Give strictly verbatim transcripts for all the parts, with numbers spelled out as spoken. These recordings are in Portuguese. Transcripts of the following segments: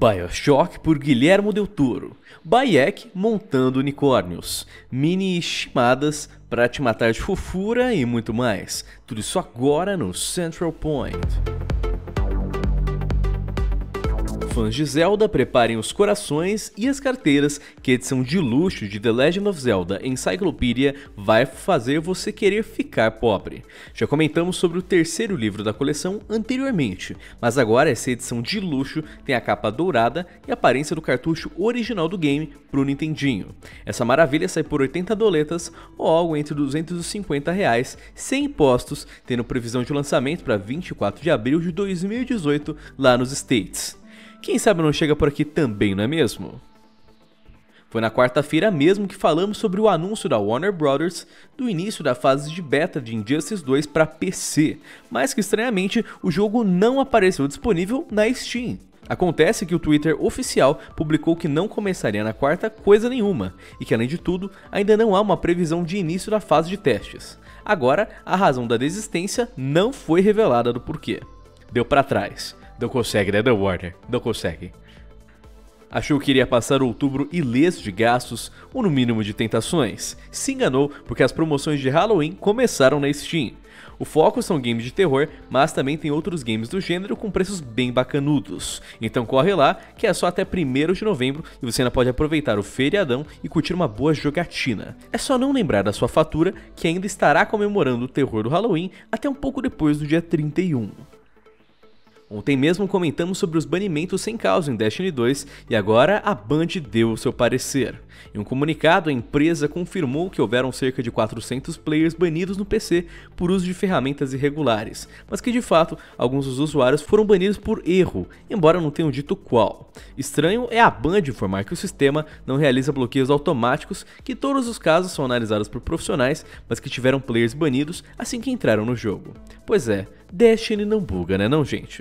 BioShock por Guillermo del Toro, Bayek montando unicórnios, mini chimadas pra te matar de fofura e muito mais. Tudo isso agora no Central Point. Fãs de Zelda, preparem os corações e as carteiras, que a edição de luxo de The Legend of Zelda Encyclopedia vai fazer você querer ficar pobre. Já comentamos sobre o terceiro livro da coleção anteriormente, mas agora essa edição de luxo tem a capa dourada e a aparência do cartucho original do game pro Nintendinho. Essa maravilha sai por oitenta doletas ou algo entre duzentos e cinquenta reais, sem impostos, tendo previsão de lançamento para vinte e quatro de abril de dois mil e dezoito lá nos States. Quem sabe não chega por aqui também, não é mesmo? Foi na quarta-feira mesmo que falamos sobre o anúncio da Warner Brothers do início da fase de beta de Injustice dois para P C, mas que estranhamente o jogo não apareceu disponível na Steam. Acontece que o Twitter oficial publicou que não começaria na quarta coisa nenhuma, e que além de tudo, ainda não há uma previsão de início da fase de testes. Agora, a razão da desistência não foi revelada do porquê. Deu pra trás. Não consegue, né, The Warner? Não consegue. Achou que iria passar outubro ileso de gastos ou no mínimo de tentações? Se enganou, porque as promoções de Halloween começaram na Steam. O foco são games de terror, mas também tem outros games do gênero com preços bem bacanudos. Então corre lá, que é só até primeiro de novembro e você ainda pode aproveitar o feriadão e curtir uma boa jogatina. É só não lembrar da sua fatura, que ainda estará comemorando o terror do Halloween até um pouco depois do dia trinta e um. Ontem mesmo comentamos sobre os banimentos sem causa em Destiny dois e agora a Band deu o seu parecer. Em um comunicado, a empresa confirmou que houveram cerca de quatrocentos players banidos no P C por uso de ferramentas irregulares, mas que de fato alguns dos usuários foram banidos por erro, embora não tenham dito qual. Estranho é a Band informar que o sistema não realiza bloqueios automáticos, que todos os casos são analisados por profissionais, mas que tiveram players banidos assim que entraram no jogo. Pois é, Destiny não buga, né não, gente?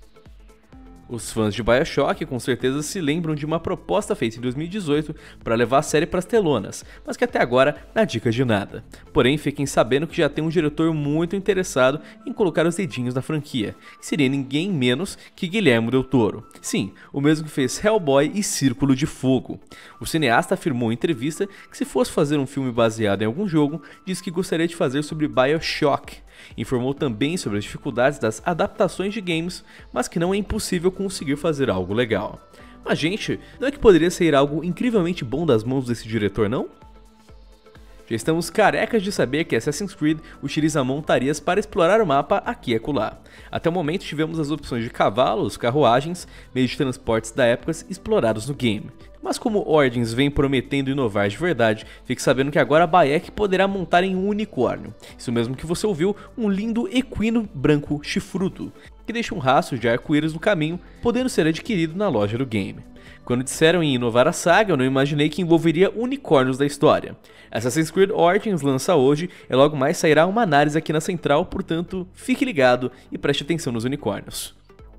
Os fãs de BioShock com certeza se lembram de uma proposta feita em dois mil e dezoito para levar a série para as telonas, mas que até agora não há dicas de nada. Porém, fiquem sabendo que já tem um diretor muito interessado em colocar os dedinhos na franquia, que seria ninguém menos que Guillermo del Toro. Sim, o mesmo que fez Hellboy e Círculo de Fogo. O cineasta afirmou em entrevista que se fosse fazer um filme baseado em algum jogo, disse que gostaria de fazer sobre BioShock. Informou também sobre as dificuldades das adaptações de games, mas que não é impossível conseguir fazer algo legal. Mas gente, não é que poderia sair algo incrivelmente bom das mãos desse diretor, não? Já estamos carecas de saber que Assassin's Creed utiliza montarias para explorar o mapa aqui e acolá. Até o momento tivemos as opções de cavalos, carruagens, meios de transportes da época explorados no game. Mas como Origins vem prometendo inovar de verdade, fique sabendo que agora a Bayek poderá montar em um unicórnio. Isso mesmo que você ouviu, um lindo equino branco chifrudo, que deixa um rastro de arco-íris no caminho, podendo ser adquirido na loja do game. Quando disseram em inovar a saga, eu não imaginei que envolveria unicórnios da história. Assassin's Creed Origins lança hoje e logo mais sairá uma análise aqui na central, portanto, fique ligado e preste atenção nos unicórnios.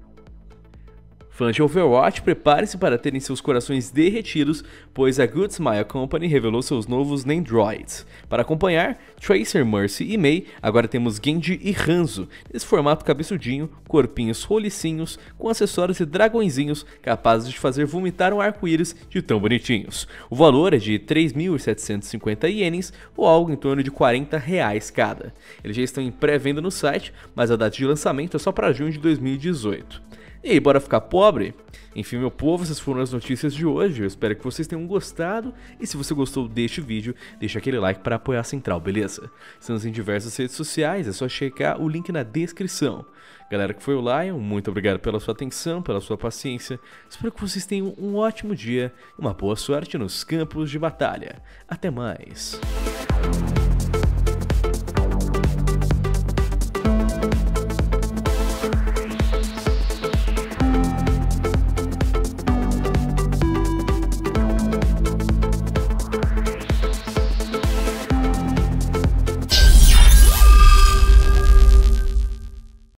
Fãs de Overwatch, prepare-se para terem seus corações derretidos, pois a Good Smile Company revelou seus novos Name Droids. Para acompanhar, Tracer, Mercy e Mei, agora temos Genji e Hanzo, nesse formato cabeçudinho, corpinhos rolicinhos, com acessórios e dragõezinhos capazes de fazer vomitar um arco-íris de tão bonitinhos. O valor é de três mil setecentos e cinquenta ienes, ou algo em torno de quarenta reais cada. Eles já estão em pré-venda no site, mas a data de lançamento é só para junho de dois mil e dezoito. E aí, bora ficar pobre? Enfim, meu povo, essas foram as notícias de hoje, eu espero que vocês tenham gostado, e se você gostou deste vídeo, deixa aquele like para apoiar a Central, beleza? Estamos em diversas redes sociais, é só checar o link na descrição. Galera que foi o Lion, muito obrigado pela sua atenção, pela sua paciência, espero que vocês tenham um ótimo dia, uma boa sorte nos campos de batalha. Até mais!